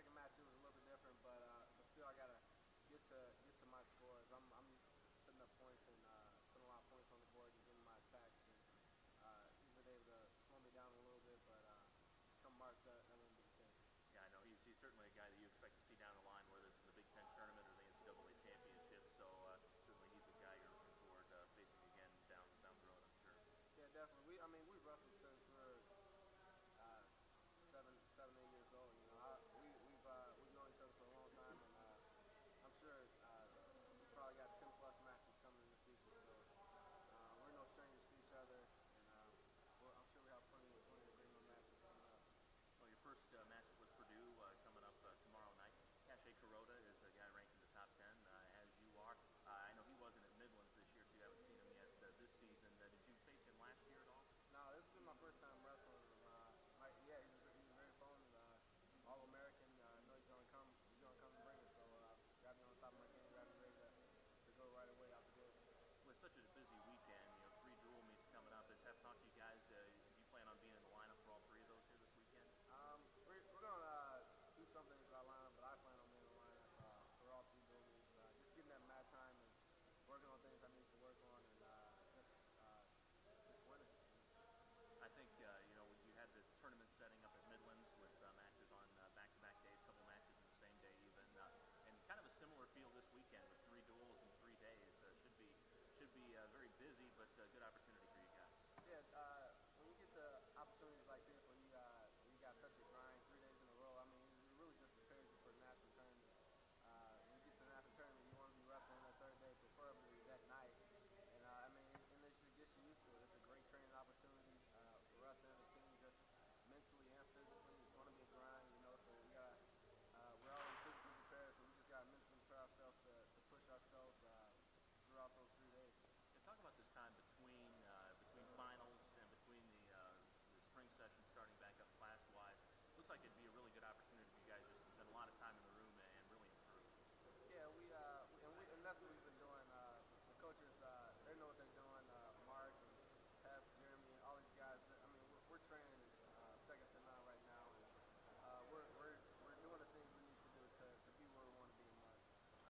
second match it was a little bit different, but still I gotta get to my scores. I'm used to putting up points and putting a lot of points on the board and getting my attacks, and he's been able to slow me down a little bit, but come March that won't be the case. Yeah, I know he's certainly a guy that you expect to see down the line, whether it's in the Big Ten tournament or the NCAA championship. So certainly he's a guy you're looking forward to facing again down the road, I'm sure. Yeah, definitely. We've wrestled since we were uh, 8 years old. We've known each other for a long time, and I'm sure we probably got 10+ matches coming in the future. So we're no strangers to each other, and I'm sure we have plenty of great more matches coming up. Well, your first matchup with Purdue coming up tomorrow night. Cache Kuroda is a guy ranked in the top 10, as you are. I know he wasn't at Midlands this year, so you haven't seen him yet this season. Did you face him last year at all? No, this has been my first time wrestling him. Yeah, he's very fun, All American. I know he's gonna come and bring it. So got me on top of my game, got me ready to go right away out the gate. With such a busy weekend, 3 dual meets coming up. Has Hef talked to you guys? Do you plan on being in the lineup for all 3 of those here this weekend? We're gonna do something to our lineup, but I plan on being in the lineup for all 3 dual meets. Just giving them mad time and working on things I need to work on, and just winning. I think you had the tournament setting up at Midlands with matches on back-to-back days, a couple matches in the same day even, and kind of a similar feel this weekend with 3 duels in 3 days. Should be very busy, but a good opportunity